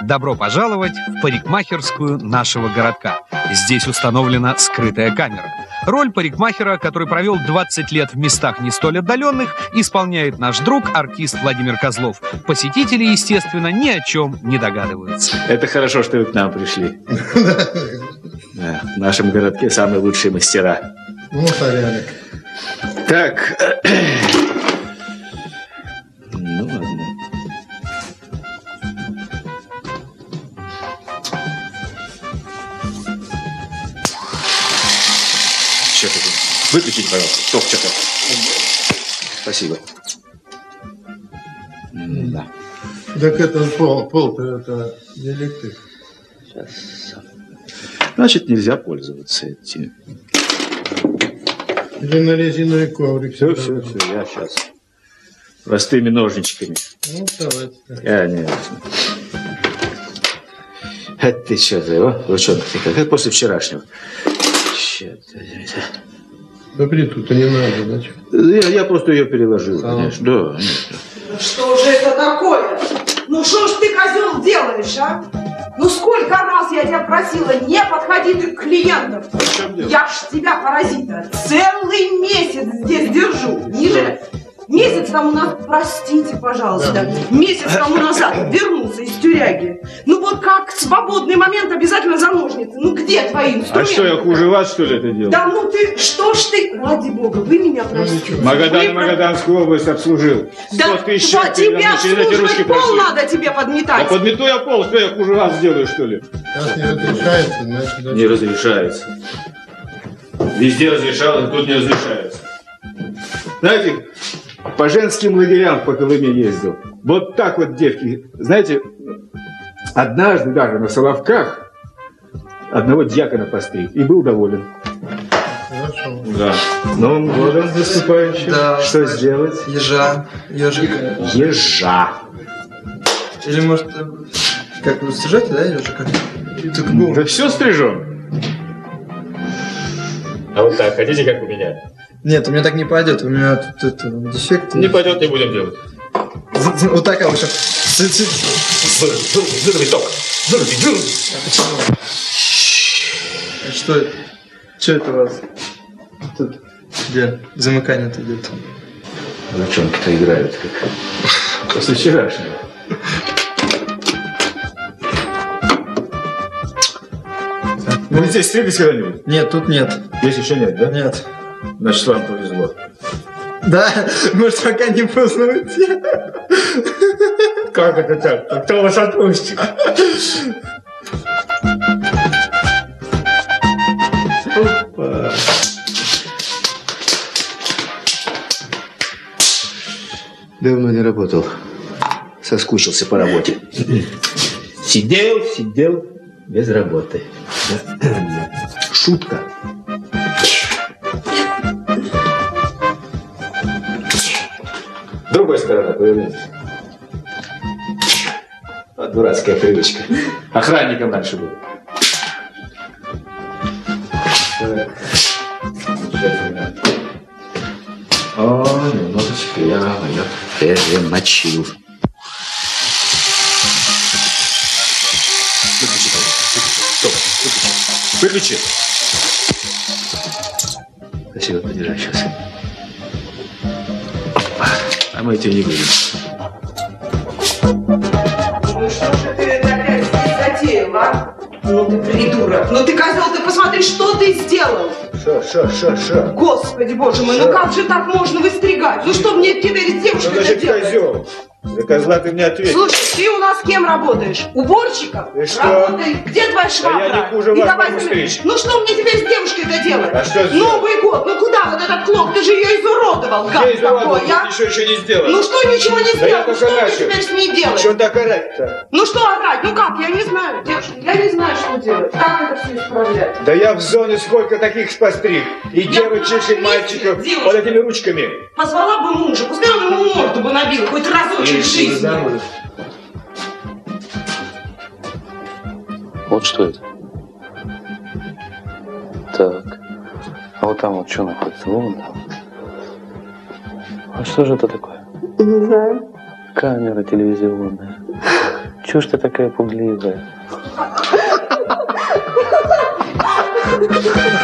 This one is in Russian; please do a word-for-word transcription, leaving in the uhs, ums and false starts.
Добро пожаловать в парикмахерскую нашего городка. Здесь установлена скрытая камера. Роль парикмахера, который провел двадцать лет в местах не столь отдаленных, исполняет наш друг, артист Владимир Козлов. Посетители, естественно, ни о чем не догадываются. Это хорошо, что вы к нам пришли. Да, в нашем городке самые лучшие мастера. Ну, порядок. Так. Ну, ладно. Что такое? Выключите, пожалуйста. Ток, что-то. Спасибо. Да. Так это пол, пол-то это не электрик. Сейчас. Значит, нельзя пользоваться этим. Или на резиновый коврик. Все, все, все, я сейчас. Простыми ножничками. Ну, давайте. Я не... Это ты что, ты, о, ручонок ты как? Это после вчерашнего. Что-то... Да плиту-то не надо, значит. Я, я просто ее переложил, а, конечно. Да, нет. Ну что же это такое? Ну что ж ты, козел, делаешь, а? Ну сколько раз я тебя просила, не подходи ты к клиентам. Я ж тебя, паразита, целый месяц здесь держу. Ниже. Месяц тому назад, простите, пожалуйста, месяц тому назад вернулся из тюряги. Ну вот как в свободный момент обязательно за ножницы. Ну где твои инструменты? А что, я хуже вас, что ли, это делал? Да ну ты, что ж ты, ради бога, вы меня простите. Магадан и Магаданскую область обслужил. Да тысяч тебя обслуживать пол надо тебе подметать. Да подмету я пол, что я хуже вас сделаю, что ли? Раз не разрешается, значит... Не разрешается. Везде разрешалось, тут не разрешается. Знаете, по женским лагерям по Колыме ездил. Вот так вот девки. Знаете, однажды даже на Соловках одного дьякона постриг и был доволен. Хорошо. Да. Новым годом выступающим. Да. Что сделать? Ежа. Ежика. Ежа. Или может, как вы стрижете, да, ежика? Да все стрижем. А вот так, хотите, как у меня? Нет, у меня так не пойдет, у меня тут это, дефект. Не пойдет, не будем делать. Вот такая вот. Выруби ток. Выруби, выруби. Что это? Что это у вас? Тут где замыкание-то идет? Ручонки-то играют как после вчерашнего. Вы здесь стриглись когда-нибудь? Нет, тут нет. Здесь еще нет, да? Нет. Значит, вам повезло. Да? Может, пока не поздно уйти? Как это так? Кто вас отпустит? Опа. Давно не работал. Соскучился по работе. Сидел, сидел без работы. Шутка. Другая сторона, повернись. Вот дурацкая привычка. Охранником раньше был. О, немножечко я, я перемочил. Выключи, стоп, выключи. Выключи. Спасибо, подержи сейчас. А мы тебя не будем. Ну что же ты это опять здесь затеял, а? Ну ты придурок, ну ты, козел, ты посмотри, что ты сделал. Шо, шо, шо, шо. Господи, боже мой, Шо? ну как же так можно выстригать? Ну что мне теперь с девушкой Что значит делать? козел? За козла ты мне ответишь. Слушай, ты у нас кем работаешь? Уборщиком? И что? Работай. Где твоя швабра? Да я не хуже И вас давай могу со мной. стричь. Ну что мне теперь с девушкой-то делать? А что сделать? Новый год, ну куда вот этот клок? Ты же ее изуродовал, Я гад изуродовал, такой, а? еще ничего не сделал. Ну что ничего не Да я сделал? Ну только что мне начал. теперь с ней делать? Что так орать-то? Ну что орать? Ну как? Я не знаю, девушка, я не знаю, что делать. Как это все исправлять? Да я в зоне сколько таких постриг. И Я девочек, на и мальчиков. месте, Вот этими ручками. Позвала бы мужа, пускай он ему морду бы набил, хоть разочек в жизни. Вот что это. Так. А вот там вот что находится? Вон там. А что же это такое? Не знаю. Камера телевизионная. Чего ж ты такая пугливая?